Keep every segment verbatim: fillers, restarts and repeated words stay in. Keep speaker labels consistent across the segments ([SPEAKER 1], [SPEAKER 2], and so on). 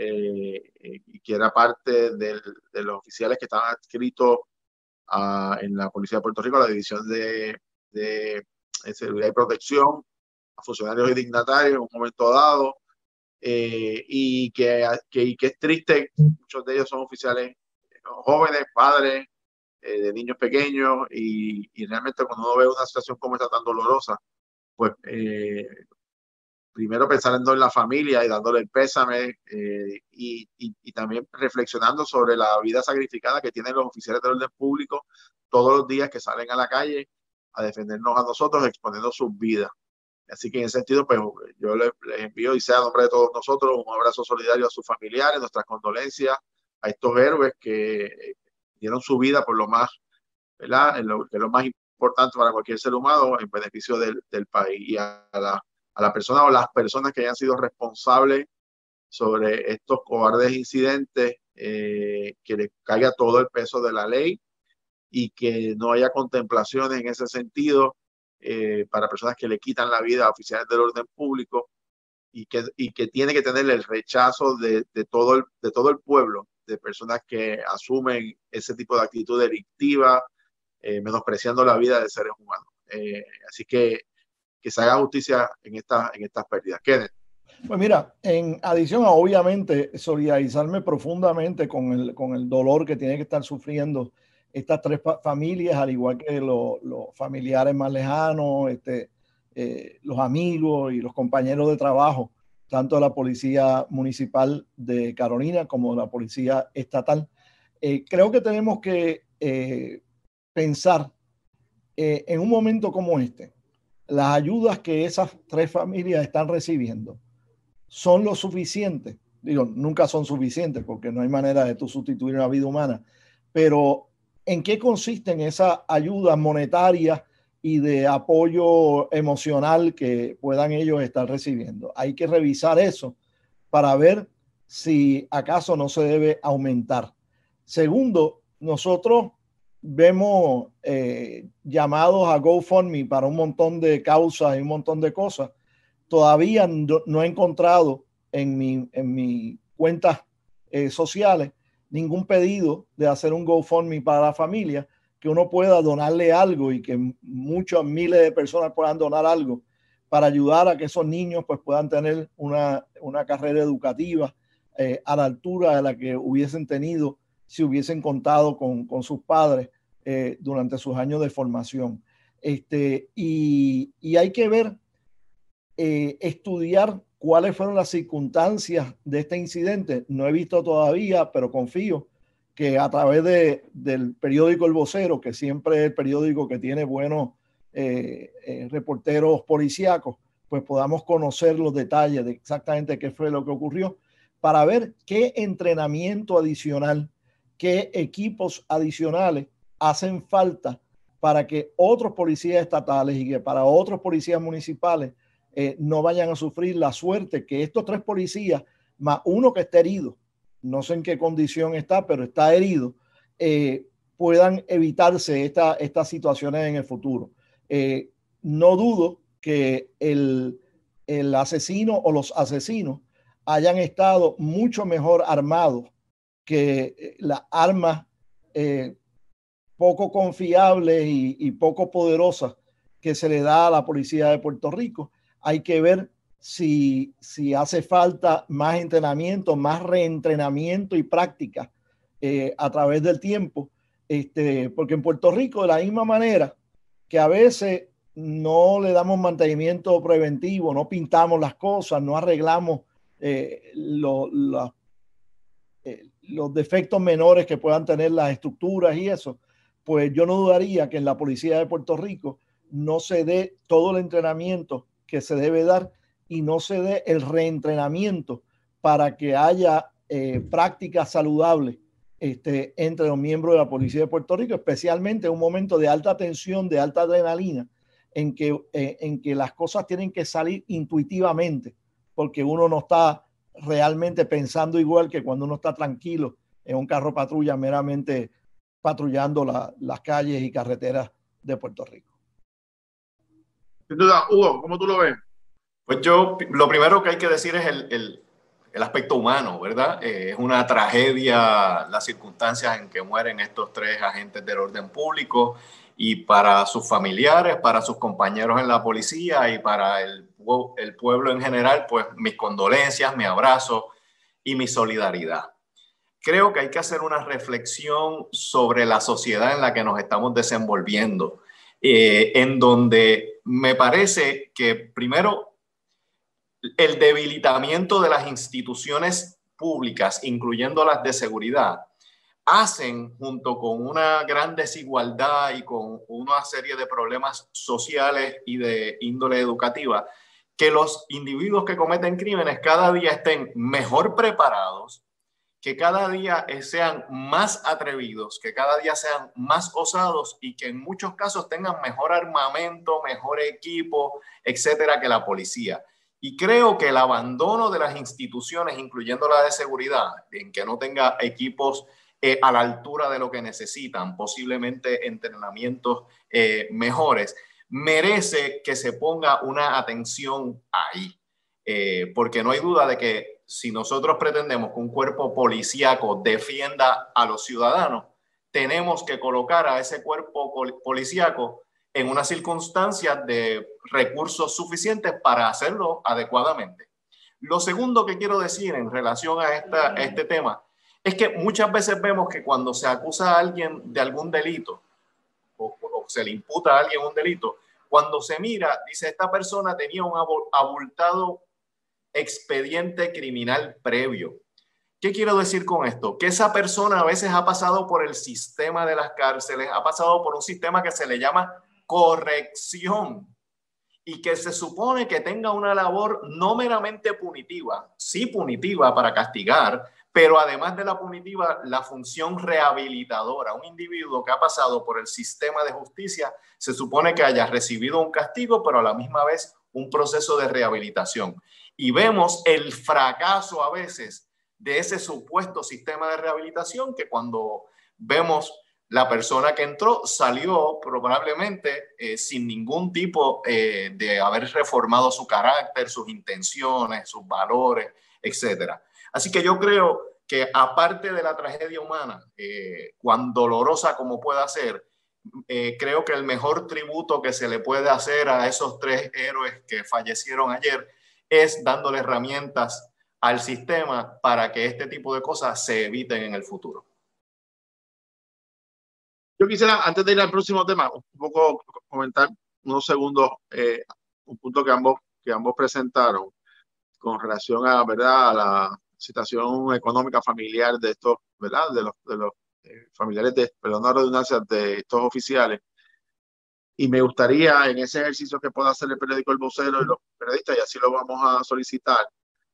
[SPEAKER 1] eh, y que era parte del, de los oficiales que estaban adscritos a, en la Policía de Puerto Rico, a la División de, de, de Seguridad y Protección, a funcionarios y dignatarios en un momento dado, eh, y, que, que, y que es triste, muchos de ellos son oficiales jóvenes, padres eh, de niños pequeños, y, y realmente cuando uno ve una situación como esta tan dolorosa, pues eh, primero pensando en la familia y dándole el pésame, eh, y, y, y también reflexionando sobre la vida sacrificada que tienen los oficiales del orden público todos los días que salen a la calle a defendernos a nosotros, exponiendo sus vidas. Así que en ese sentido, pues yo les, les envío, y sea a nombre de todos nosotros, un abrazo solidario a sus familiares, nuestras condolencias a estos héroes que eh, dieron su vida por lo más, ¿verdad? Lo, que es lo más importante para cualquier ser humano, en beneficio del, del país, y a la, a la persona o las personas que hayan sido responsables sobre estos cobardes incidentes, eh, que les caiga todo el peso de la ley y que no haya contemplaciones en ese sentido, eh, para personas que le quitan la vida a oficiales del orden público, y que, y que tiene que tener el rechazo de, de, todo el, de todo el pueblo, de personas que asumen ese tipo de actitud delictiva, eh, menospreciando la vida de seres humanos. Eh, así que que se haga justicia en, esta, en estas pérdidas. Kenneth.
[SPEAKER 2] Pues mira, en adición a obviamente solidarizarme profundamente con el, con el dolor que tienen que estar sufriendo estas tres familias, al igual que los, los familiares más lejanos, este, eh, los amigos y los compañeros de trabajo, tanto de la Policía Municipal de Carolina como de la Policía Estatal. Eh, creo que tenemos que eh, pensar eh, en un momento como este, las ayudas que esas tres familias están recibiendo son lo suficiente. Digo, nunca son suficientes porque no hay manera de tú sustituir una vida humana, pero ¿en qué consisten esas ayudas monetarias y de apoyo emocional que puedan ellos estar recibiendo? Hay que revisar eso para ver si acaso no se debe aumentar. Segundo, nosotros vemos eh, llamados a GoFundMe para un montón de causas y un montón de cosas. Todavía no, no he encontrado en mi, en mi cuentas eh, sociales ningún pedido de hacer un GoFundMe para la familia, que uno pueda donarle algo y que muchos miles de personas puedan donar algo para ayudar a que esos niños pues, puedan tener una, una carrera educativa eh, a la altura de la que hubiesen tenido si hubiesen contado con, con sus padres eh, durante sus años de formación. Este, y, y hay que ver, eh, estudiar cuáles fueron las circunstancias de este incidente. No he visto todavía, pero confío que a través de, del periódico El Vocero, que siempre es el periódico que tiene buenos eh, eh, reporteros policíacos, pues podamos conocer los detalles de exactamente qué fue lo que ocurrió, para ver qué entrenamiento adicional, qué equipos adicionales hacen falta para que otros policías estatales y que para otros policías municipales eh, no vayan a sufrir la suerte que estos tres policías, más uno que está herido, no sé en qué condición está, pero está herido, eh, puedan evitarse esta, estas situaciones en el futuro. Eh, no dudo que el, el asesino o los asesinos hayan estado mucho mejor armados que las armas eh, poco confiables y, y poco poderosas que se le da a la policía de Puerto Rico. Hay que ver si, si hace falta más entrenamiento, más reentrenamiento y práctica eh, a través del tiempo, este, porque en Puerto Rico de la misma manera que a veces no le damos mantenimiento preventivo, no pintamos las cosas, no arreglamos eh, lo, lo, eh, los defectos menores que puedan tener las estructuras y eso, pues yo no dudaría que en la Policía de Puerto Rico no se dé todo el entrenamiento que se debe dar y no se dé el reentrenamiento para que haya eh, prácticas saludables este, entre los miembros de la Policía de Puerto Rico, especialmente en un momento de alta tensión, de alta adrenalina, en que, eh, en que las cosas tienen que salir intuitivamente, porque uno no está realmente pensando igual que cuando uno está tranquilo en un carro patrulla meramente patrullando la, las calles y carreteras de Puerto Rico.
[SPEAKER 1] Sin duda, Hugo, ¿cómo tú lo ves?
[SPEAKER 3] Pues yo, lo primero que hay que decir es el, el el aspecto humano, ¿verdad? Eh, es una tragedia las circunstancias en que mueren estos tres agentes del orden público, y para sus familiares, para sus compañeros en la policía y para el, el pueblo en general, pues mis condolencias, mi abrazo y mi solidaridad. Creo que hay que hacer una reflexión sobre la sociedad en la que nos estamos desenvolviendo, eh, en donde me parece que primero el debilitamiento de las instituciones públicas, incluyendo las de seguridad, hacen, junto con una gran desigualdad y con una serie de problemas sociales y de índole educativa, que los individuos que cometen crímenes cada día estén mejor preparados, que cada día sean más atrevidos, que cada día sean más osados y que en muchos casos tengan mejor armamento, mejor equipo, etcétera, que la policía. Y creo que el abandono de las instituciones, incluyendo la de seguridad, en que no tenga equipos Eh, a la altura de lo que necesitan, posiblemente entrenamientos eh, mejores, merece que se ponga una atención ahí. Eh, porque no hay duda de que si nosotros pretendemos que un cuerpo policíaco defienda a los ciudadanos, tenemos que colocar a ese cuerpo policíaco en unas circunstancias de recursos suficientes para hacerlo adecuadamente. Lo segundo que quiero decir en relación a, esta, a este tema es que muchas veces vemos que cuando se acusa a alguien de algún delito o, o se le imputa a alguien un delito, cuando se mira, dice, esta persona tenía un abultado expediente criminal previo. ¿Qué quiero decir con esto? Que esa persona a veces ha pasado por el sistema de las cárceles, ha pasado por un sistema que se le llama corrección y que se supone que tenga una labor no meramente punitiva, sí punitiva para castigar, pero además de la punitiva, la función rehabilitadora. Un individuo que ha pasado por el sistema de justicia se supone que haya recibido un castigo, pero a la misma vez un proceso de rehabilitación. Y vemos el fracaso a veces de ese supuesto sistema de rehabilitación, que cuando vemos la persona que entró salió probablemente eh, sin ningún tipo eh, de haber reformado su carácter, sus intenciones, sus valores, etcétera. Así que yo creo que aparte de la tragedia humana, eh, cuán dolorosa como pueda ser, eh, creo que el mejor tributo que se le puede hacer a esos tres héroes que fallecieron ayer es dándole herramientas al sistema para que este tipo de cosas se eviten en el futuro.
[SPEAKER 1] Yo quisiera, antes de ir al próximo tema, un poco comentar unos segundos eh, un punto que ambos, que ambos presentaron con relación a, ¿verdad?, a la situación económica familiar de estos, ¿verdad?, de los, de los eh, familiares de, perdón la redundancia, de estos oficiales. Y me gustaría, en ese ejercicio que pueda hacer el periódico El Vocero y los periodistas, y así lo vamos a solicitar,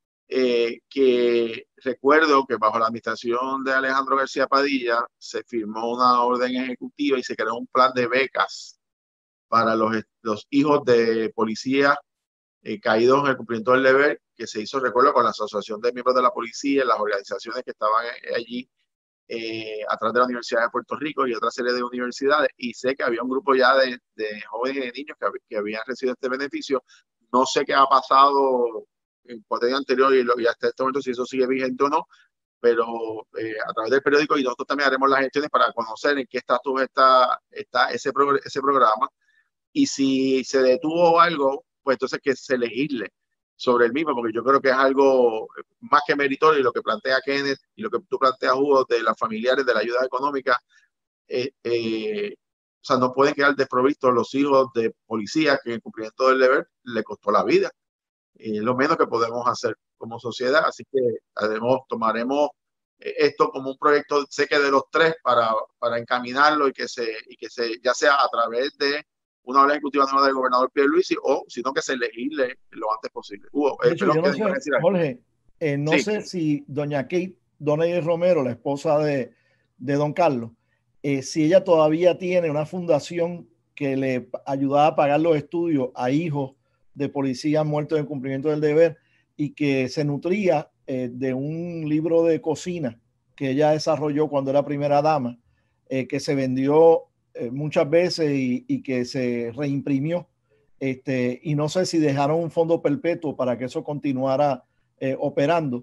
[SPEAKER 1] eh, que recuerdo que bajo la administración de Alejandro García Padilla se firmó una orden ejecutiva y se creó un plan de becas para los, los hijos de policías eh, caídos en el cumplimiento del deber, que se hizo, recuerdo, con la Asociación de Miembros de la Policía, las organizaciones que estaban allí eh, a través de la Universidad de Puerto Rico y otra serie de universidades, y sé que había un grupo ya de, de jóvenes y de niños que, que habían recibido este beneficio. No sé qué ha pasado en cuatro días anteriores y, lo, y hasta este momento si eso sigue vigente o no, pero eh, a través del periódico, y nosotros también haremos las gestiones para conocer en qué estatus está, está ese, pro, ese programa, y si se detuvo algo, pues entonces que se legisle sobre el mismo, porque yo creo que es algo más que meritorio, y lo que plantea Kenneth y lo que tú planteas, Hugo, de las familiares, de la ayuda económica, eh, eh, o sea, no pueden quedar desprovistos los hijos de policías que en cumplimiento del deber le costó la vida. Es lo menos que podemos hacer como sociedad, así que además tomaremos esto como un proyecto, sé que de los tres, para, para encaminarlo y que, se, y que se, ya sea a través de una orden ejecutiva nueva del gobernador Pierluisi, o sino que se legisle lo antes posible. Hugo,
[SPEAKER 2] de hecho,
[SPEAKER 1] eh,
[SPEAKER 2] yo no sé, Jorge, eh, no sí. sé si doña Kate Donay Romero, la esposa de, de don Carlos, eh, si ella todavía tiene una fundación que le ayudaba a pagar los estudios a hijos de policías muertos en cumplimiento del deber, y que se nutría eh, de un libro de cocina que ella desarrolló cuando era primera dama, eh, que se vendió eh, muchas veces y, y que se reimprimió. Este, y no sé si dejaron un fondo perpetuo para que eso continuara eh, operando,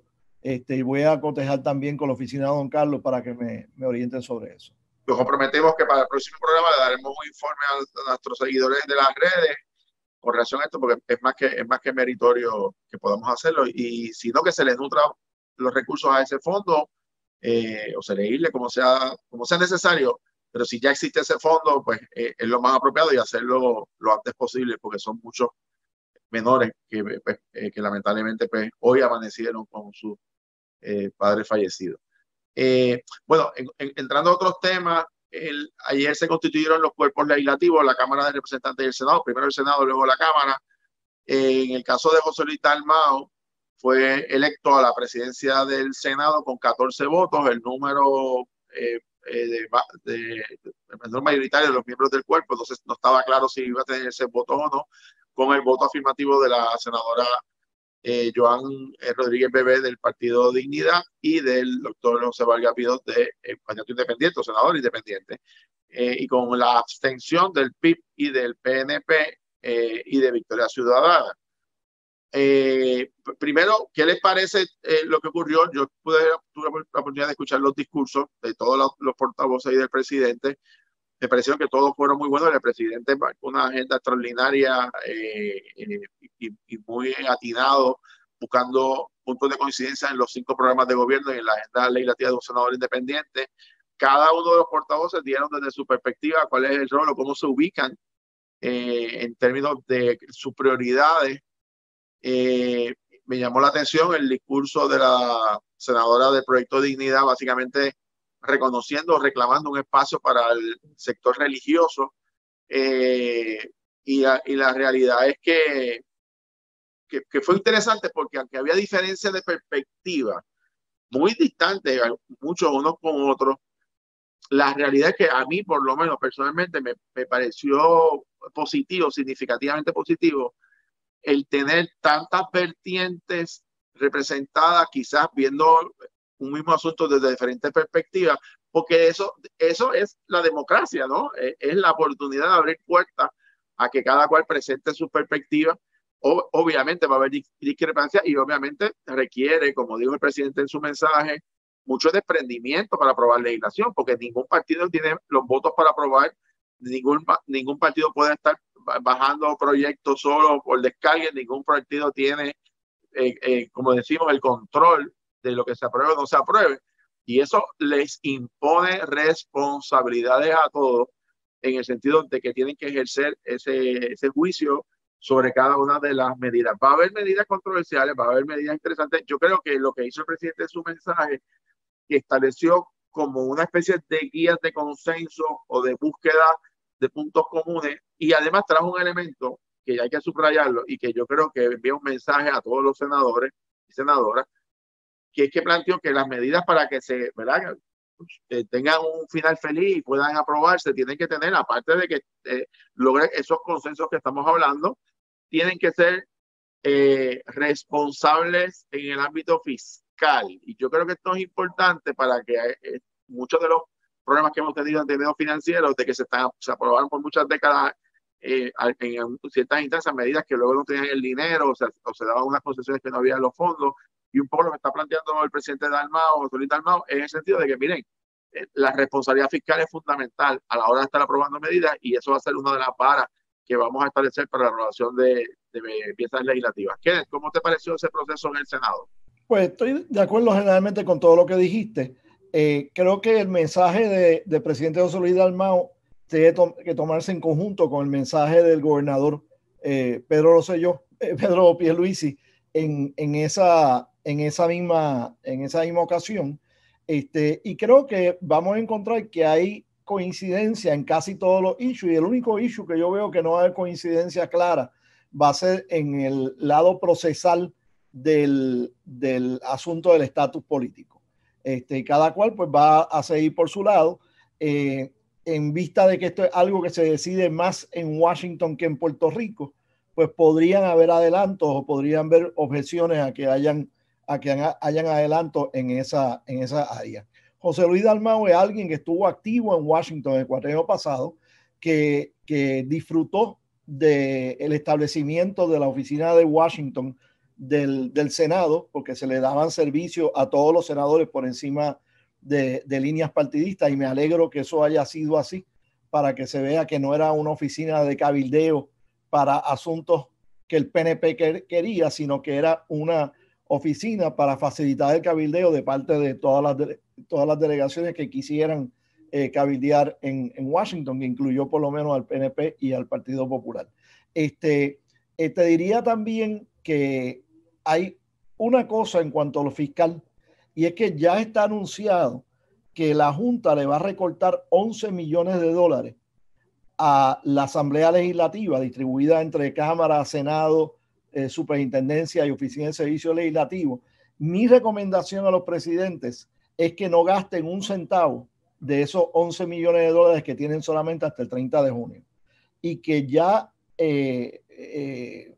[SPEAKER 2] Este, y voy a cotejar también con la oficina de don Carlos para que me, me orienten sobre eso.
[SPEAKER 1] Nos comprometemos que para el próximo programa le daremos un informe a, a nuestros seguidores de las redes con relación a esto, porque es más que, es más que meritorio que podamos hacerlo, y si no, que se le nutra los recursos a ese fondo, eh, o se le irle como sea, como sea necesario, pero si ya existe ese fondo, pues eh, es lo más apropiado y hacerlo lo antes posible, porque son muchos menores que, pues, eh, que lamentablemente pues, hoy amanecieron con sus eh, padres fallecidos. Eh, bueno, en, en, entrando a otros temas, el, ayer se constituyeron los cuerpos legislativos, la Cámara de Representantes y el Senado, primero el Senado, luego la Cámara. Eh, en el caso de José Luis Dalmau, fue electo a la presidencia del Senado con catorce votos, el número eh, eh, de, de, de, el menor mayoritario de los miembros del cuerpo, entonces no estaba claro si iba a tener ese voto o no, con el voto afirmativo de la senadora Eh, Joan eh, Rodríguez Bebé del Partido Dignidad y del doctor José Vargas Pidot de eh, candidato independiente, o senador independiente, eh, y con la abstención del P I B y del P N P eh, y de Victoria Ciudadana. Eh, primero, ¿qué les parece eh, lo que ocurrió? Yo pude, tuve la oportunidad de escuchar los discursos de todos los, los portavoces y del presidente. Me pareció que todos fueron muy buenos. El presidente marcó una agenda extraordinaria eh, eh, y, y muy atinado, buscando puntos de coincidencia en los cinco programas de gobierno y en la agenda legislativa de un senador independiente. Cada uno de los portavoces dieron desde su perspectiva cuál es el rol o cómo se ubican eh, en términos de sus prioridades. Eh, me llamó la atención el discurso de la senadora del Proyecto Dignidad, básicamente reconociendo, reclamando un espacio para el sector religioso. Eh, y, a, y la realidad es que, que, que fue interesante porque aunque había diferencias de perspectiva muy distantes, muchos unos con otros, la realidad es que a mí, por lo menos personalmente, me, me pareció positivo, significativamente positivo, el tener tantas vertientes representadas, quizás viendo un mismo asunto desde diferentes perspectivas, porque eso, eso es la democracia, ¿no? Es, es la oportunidad de abrir puertas a que cada cual presente su perspectiva. O, obviamente va a haber discrepancia y obviamente requiere, como dijo el presidente en su mensaje, mucho desprendimiento para aprobar legislación, porque ningún partido tiene los votos para aprobar, ningún, ningún partido puede estar bajando proyectos solo por descarga, ningún partido tiene, eh, eh, como decimos, el control de lo que se apruebe o no se apruebe. Y eso les impone responsabilidades a todos en el sentido de que tienen que ejercer ese, ese juicio sobre cada una de las medidas. Va a haber medidas controversiales, va a haber medidas interesantes. Yo creo que lo que hizo el presidente en su mensaje, que estableció como una especie de guías de consenso o de búsqueda de puntos comunes, y además trajo un elemento que hay que subrayarlo y que yo creo que envía un mensaje a todos los senadores y senadoras, que es que planteó que las medidas para que se, ¿verdad?, eh, tengan un final feliz y puedan aprobarse, tienen que tener, aparte de que eh, logren esos consensos que estamos hablando, tienen que ser eh, responsables en el ámbito fiscal. Y yo creo que esto es importante para que eh, muchos de los problemas que hemos tenido en términos financieros, de que se, están, se aprobaron por muchas décadas eh, en ciertas instancias medidas que luego no tenían el dinero, o, sea, o se daban unas concesiones que no había en los fondos, y un poco lo que está planteando el presidente Dalmau, José Luis Dalmau, en el sentido de que, miren, eh, la responsabilidad fiscal es fundamental a la hora de estar aprobando medidas, y eso va a ser una de las varas que vamos a establecer para la aprobación de, de piezas legislativas. Kenneth, ¿cómo te pareció ese proceso en el Senado?
[SPEAKER 2] Pues estoy de acuerdo generalmente con todo lo que dijiste. Eh, creo que el mensaje de, del presidente José Luis Dalmau tiene to que tomarse en conjunto con el mensaje del gobernador eh, Pedro Rosselló, eh, Pedro Pierluisi en, en, esa, en, esa misma, en esa misma ocasión. Este, y creo que vamos a encontrar que hay coincidencia en casi todos los issues, y el único issue que yo veo que no va a haber coincidencia clara va a ser en el lado procesal del, del asunto del estatus político. Este, cada cual pues va a seguir por su lado, eh, en vista de que esto es algo que se decide más en Washington que en Puerto Rico, pues podrían haber adelantos o podrían haber objeciones a que hayan, a que hayan adelantos en esa, en esa área. José Luis Dalmau es alguien que estuvo activo en Washington el cuatrienio pasado, que, que disfrutó del establecimiento de la oficina de Washington del, del Senado, porque se le daban servicio a todos los senadores por encima de, de líneas partidistas, y me alegro que eso haya sido así, para que se vea que no era una oficina de cabildeo para asuntos que el P N P quería, sino que era una oficina para facilitar el cabildeo de parte de todas las, de, todas las delegaciones que quisieran eh, cabildear en, en Washington, que incluyó por lo menos al P N P y al Partido Popular. Este, eh, te diría también que hay una cosa en cuanto a lo fiscal, y es que ya está anunciado que la Junta le va a recortar once millones de dólares a la Asamblea Legislativa, distribuida entre Cámara, Senado, eh, Superintendencia y Oficina de Servicios Legislativos. Mi recomendación a los presidentes es que no gasten un centavo de esos once millones de dólares que tienen solamente hasta el treinta de junio, y que ya eh, eh,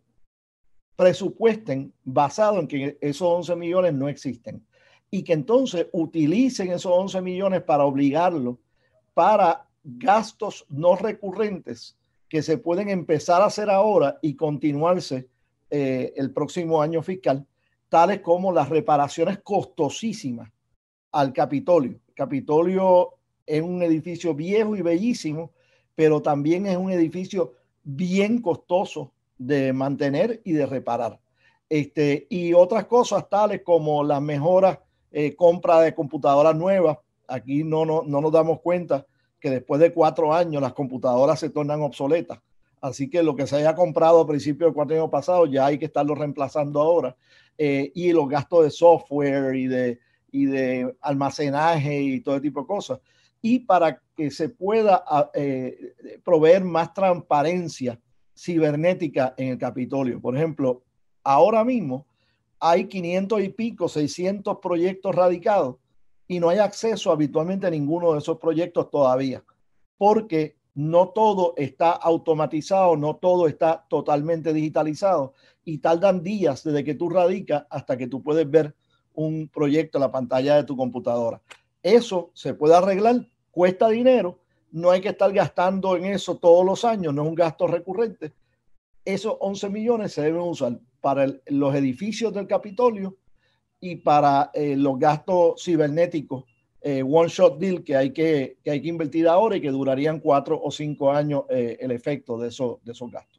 [SPEAKER 2] presupuesten basado en que esos once millones no existen, y que entonces utilicen esos once millones para obligarlo para gastos no recurrentes que se pueden empezar a hacer ahora y continuarse eh, el próximo año fiscal, tales como las reparaciones costosísimas al Capitolio. El Capitolio es un edificio viejo y bellísimo, pero también es un edificio bien costoso de mantener y de reparar. Este, y otras cosas tales como las mejoras, eh, compra de computadoras nuevas. Aquí no, no, no nos damos cuenta que después de cuatro años las computadoras se tornan obsoletas. Así que lo que se haya comprado a principios del cuatro años pasados ya hay que estarlo reemplazando ahora. Eh, y los gastos de software y de, y de almacenaje y todo tipo de cosas. Y para que se pueda eh, proveer más transparencia cibernética en el Capitolio. Por ejemplo, ahora mismo hay quinientos y pico, seiscientos proyectos radicados, y no hay acceso habitualmente a ninguno de esos proyectos todavía, porque no todo está automatizado, no todo está totalmente digitalizado, y tardan días desde que tú radicas hasta que tú puedes ver un proyecto en la pantalla de tu computadora. Eso se puede arreglar, cuesta dinero, no hay que estar gastando en eso todos los años, no es un gasto recurrente. Esos once millones se deben usar para el, los edificios del Capitolio y para eh, los gastos cibernéticos, eh, one shot deal que hay que, que hay que invertir ahora y que durarían cuatro o cinco años eh, el efecto de, eso, de esos gastos.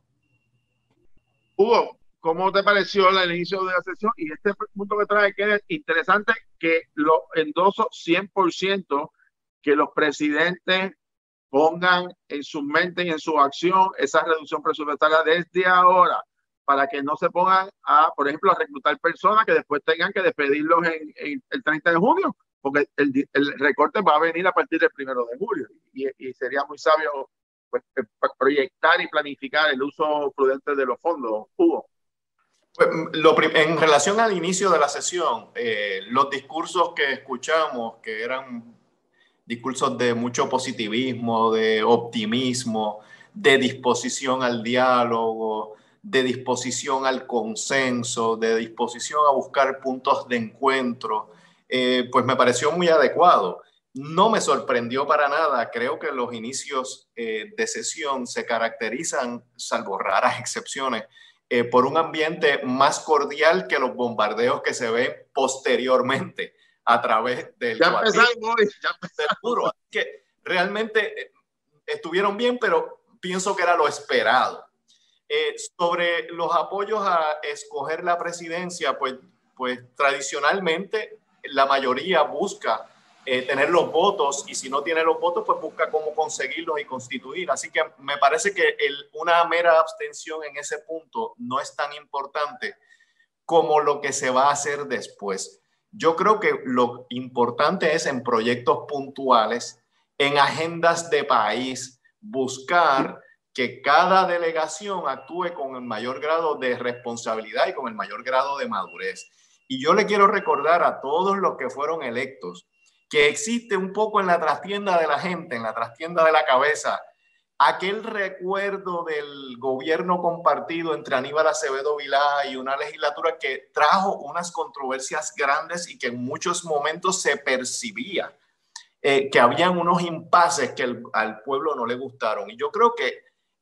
[SPEAKER 1] Hugo, ¿cómo te pareció el inicio de la sesión? Y este punto que trae que es interesante, que lo endoso cien por ciento, que los presidentes pongan en su mente y en su acción esa reducción presupuestaria desde ahora, para que no se pongan a, por ejemplo, a reclutar personas que después tengan que despedirlos en, en el treinta de junio, porque el, el recorte va a venir a partir del primero de julio, y, y sería muy sabio pues, proyectar y planificar el uso prudente de los fondos. Hugo.
[SPEAKER 3] Pues, lo, en relación al inicio de la sesión, eh, los discursos que escuchamos, que eran discursos de mucho positivismo, de optimismo, de disposición al diálogo, de disposición al consenso, de disposición a buscar puntos de encuentro, eh, pues me pareció muy adecuado. No me sorprendió para nada. Creo que los inicios eh, de sesión se caracterizan, salvo raras excepciones, eh, por un ambiente más cordial que los bombardeos que se ven posteriormente a través del
[SPEAKER 1] ya empezamos, ya
[SPEAKER 3] empezamos. Que realmente estuvieron bien, pero pienso que era lo esperado. Eh, sobre los apoyos a escoger la presidencia, pues, pues tradicionalmente la mayoría busca eh, tener los votos, y si no tiene los votos, pues busca cómo conseguirlos y constituir. Así que me parece que el, una mera abstención en ese punto no es tan importante como lo que se va a hacer después. Yo creo que lo importante es en proyectos puntuales, en agendas de país, buscar que cada delegación actúe con el mayor grado de responsabilidad y con el mayor grado de madurez. Y yo le quiero recordar a todos los que fueron electos que existe un poco en la trastienda de la gente, en la trastienda de la cabeza, aquel recuerdo del gobierno compartido entre Aníbal Acevedo Vilá y una legislatura que trajo unas controversias grandes y que en muchos momentos se percibía eh, que habían unos impases que el, al pueblo no le gustaron. Y yo creo que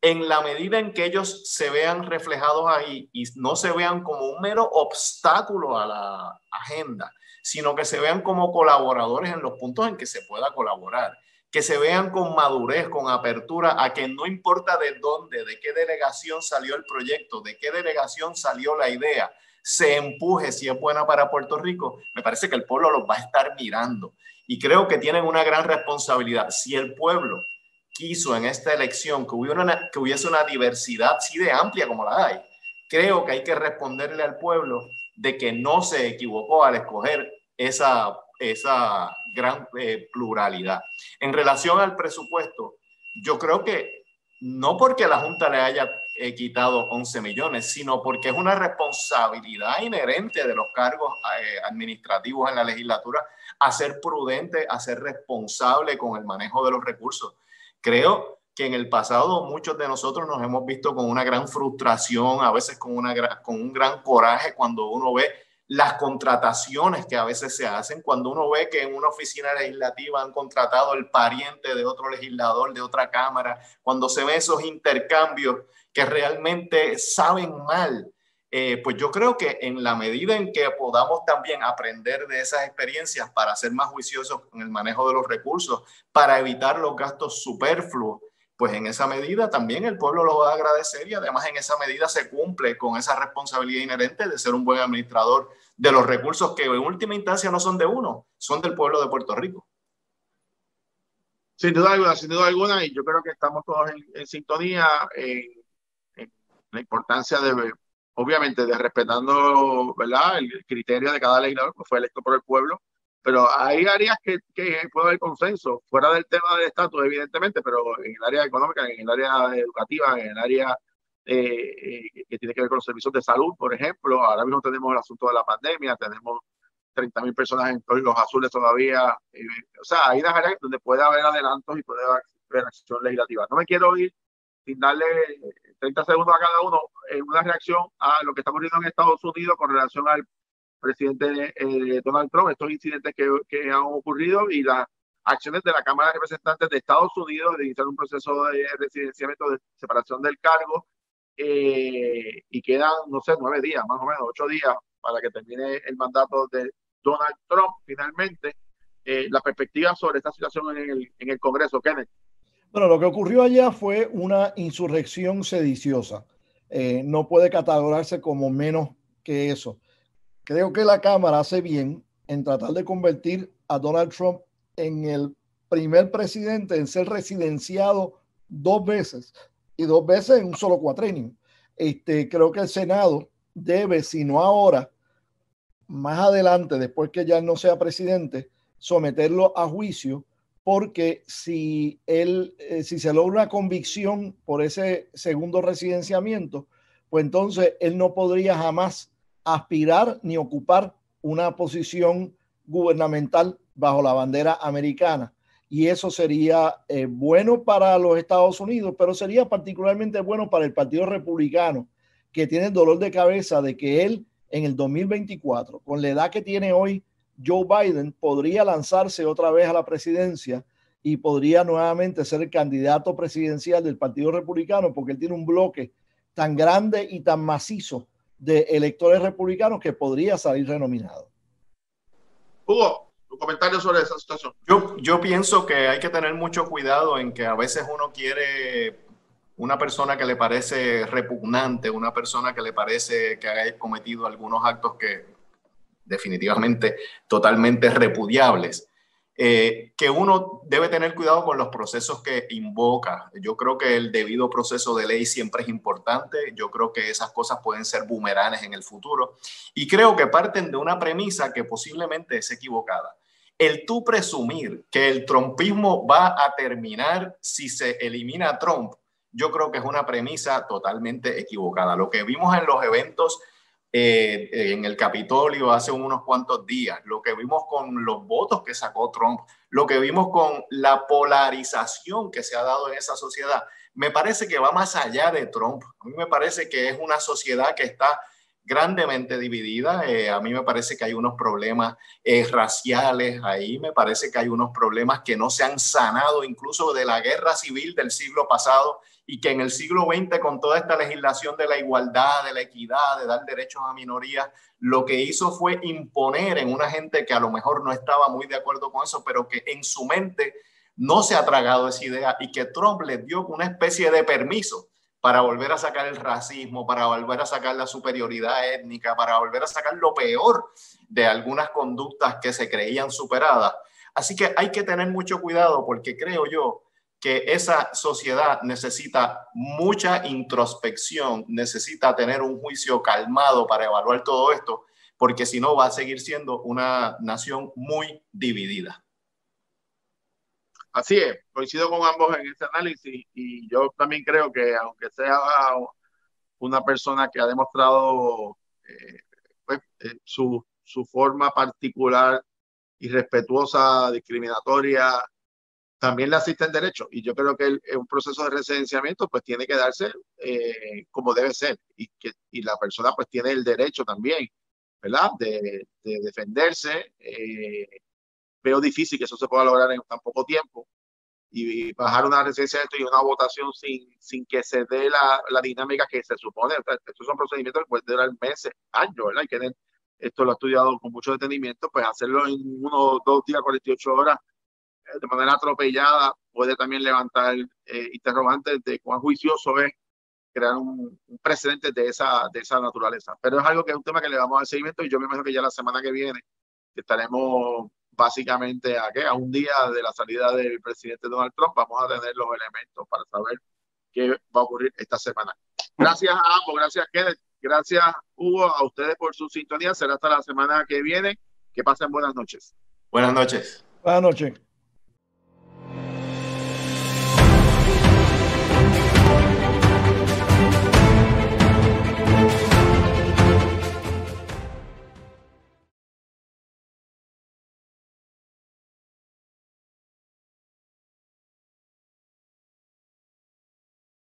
[SPEAKER 3] en la medida en que ellos se vean reflejados ahí y no se vean como un mero obstáculo a la agenda, sino que se vean como colaboradores en los puntos en que se pueda colaborar, que se vean con madurez, con apertura a que no importa de dónde, de qué delegación salió el proyecto, de qué delegación salió la idea, se empuje si es buena para Puerto Rico, me parece que el pueblo los va a estar mirando. Y creo que tienen una gran responsabilidad. Si el pueblo quiso en esta elección que hubiera una, que hubiese una diversidad así de amplia como la hay, creo que hay que responderle al pueblo de que no se equivocó al escoger esa, esa gran eh, pluralidad. En relación al presupuesto, yo creo que no porque la Junta le haya eh, quitado once millones, sino porque es una responsabilidad inherente de los cargos eh, administrativos en la legislatura a ser prudente, a ser responsable con el manejo de los recursos. Creo que en el pasado muchos de nosotros nos hemos visto con una gran frustración, a veces con, una, con un gran coraje cuando uno ve las contrataciones que a veces se hacen, cuando uno ve que en una oficina legislativa han contratado el pariente de otro legislador, de otra cámara, cuando se ven esos intercambios que realmente saben mal. Eh, pues yo creo que en la medida en que podamos también aprender de esas experiencias para ser más juiciosos en el manejo de los recursos, para evitar los gastos superfluos, pues en esa medida también el pueblo lo va a agradecer y además en esa medida se cumple con esa responsabilidad inherente de ser un buen administrador de los recursos que en última instancia no son de uno, son del pueblo de Puerto Rico.
[SPEAKER 1] Sin duda alguna, sin duda alguna, y yo creo que estamos todos en, en sintonía en, en la importancia de, obviamente, de respetando, ¿verdad?, el criterio de cada legislador que fue electo por el pueblo, pero hay áreas que, que puede haber consenso, fuera del tema del estatus, evidentemente, pero en el área económica, en el área educativa, en el área eh, eh, que tiene que ver con los servicios de salud, por ejemplo. Ahora mismo tenemos el asunto de la pandemia, tenemos treinta mil personas en los azules todavía. Eh, o sea, hay unas áreas donde puede haber adelantos y puede haber acción legislativa. No me quiero ir sin darle treinta segundos a cada uno en una reacción a lo que está ocurriendo en Estados Unidos con relación al presidente eh, Donald Trump, estos incidentes que, que han ocurrido y las acciones de la Cámara de Representantes de Estados Unidos de iniciar un proceso de residenciamiento, de separación del cargo, eh, y quedan, no sé, nueve días, más o menos, ocho días para que termine el mandato de Donald Trump finalmente. Eh, la perspectiva sobre esta situación en el, en el Congreso, Kenneth.
[SPEAKER 2] Bueno, lo que ocurrió allá fue una insurrección sediciosa. Eh, no puede catalogarse como menos que eso. Creo que la Cámara hace bien en tratar de convertir a Donald Trump en el primer presidente en ser residenciado dos veces y dos veces en un solo cuatrenio. Este, creo que el Senado debe, si no ahora, más adelante, después que ya no sea presidente, someterlo a juicio, porque si, él, eh, si se logra una convicción por ese segundo residenciamiento, pues entonces él no podría jamás aspirar ni ocupar una posición gubernamental bajo la bandera americana. Y eso sería eh, bueno para los Estados Unidos, pero sería particularmente bueno para el Partido Republicano, que tiene el dolor de cabeza de que él en el dos mil veinticuatro, con la edad que tiene hoy Joe Biden, podría lanzarse otra vez a la presidencia y podría nuevamente ser el candidato presidencial del Partido Republicano, porque él tiene un bloque tan grande y tan macizo de electores republicanos que podría salir renominado.
[SPEAKER 1] Hugo, tu comentario sobre esa situación.
[SPEAKER 3] Yo, yo pienso que hay que tener mucho cuidado en que a veces uno quiere una persona que le parece repugnante, una persona que le parece que haya cometido algunos actos que definitivamente totalmente repudiables. Eh, que uno debe tener cuidado con los procesos que invoca. Yo creo que el debido proceso de ley siempre es importante. Yo creo que esas cosas pueden ser bumeranes en el futuro. Y creo que parten de una premisa que posiblemente es equivocada. El tú presumir que el trumpismo va a terminar si se elimina a Trump, yo creo que es una premisa totalmente equivocada. Lo que vimos en los eventos Eh, en el Capitolio hace unos cuantos días, lo que vimos con los votos que sacó Trump, lo que vimos con la polarización que se ha dado en esa sociedad, me parece que va más allá de Trump. A mí me parece que es una sociedad que está grandemente dividida. Eh, a mí me parece que hay unos problemas eh, raciales ahí, me parece que hay unos problemas que no se han sanado incluso de la guerra civil del siglo pasado y que en el siglo veinte, con toda esta legislación de la igualdad, de la equidad, de dar derechos a minorías, lo que hizo fue imponer en una gente que a lo mejor no estaba muy de acuerdo con eso, pero que en su mente no se ha tragado esa idea, y que Trump les dio una especie de permiso para volver a sacar el racismo, para volver a sacar la superioridad étnica, para volver a sacar lo peor de algunas conductas que se creían superadas. Así que hay que tener mucho cuidado, porque creo yo que esa sociedad necesita mucha introspección, necesita tener un juicio calmado para evaluar todo esto, porque si no va a seguir siendo una nación muy dividida.
[SPEAKER 1] Así es, coincido con ambos en este análisis, y yo también creo que aunque sea una persona que ha demostrado eh, pues, eh, su, su forma particular, irrespetuosa, discriminatoria, también le asisten derechos, y yo creo que el, un proceso de residenciamiento pues tiene que darse eh, como debe ser, y que y la persona pues tiene el derecho también, ¿verdad?, de, de defenderse. Eh, veo difícil que eso se pueda lograr en tan poco tiempo, y bajar una residencia y una votación sin, sin que se dé la, la dinámica que se supone. O sea, estos son procedimientos que pueden durar meses, años, ¿verdad? Y que esto lo he estudiado con mucho detenimiento, pues hacerlo en uno, dos días, cuarenta y ocho horas, de manera atropellada, puede también levantar eh, interrogantes de cuán juicioso es crear un, un precedente de esa, de esa naturaleza. Pero es algo que es un tema que le vamos a dar seguimiento, y yo me imagino que ya la semana que viene estaremos básicamente a, ¿qué? a un día de la salida del presidente Donald Trump, vamos a tener los elementos para saber qué va a ocurrir esta semana. Gracias a ambos, gracias Kenneth, gracias Hugo, a ustedes por su sintonía. Será hasta la semana que viene. Que pasen buenas noches.
[SPEAKER 3] Buenas noches.
[SPEAKER 2] Buenas noches.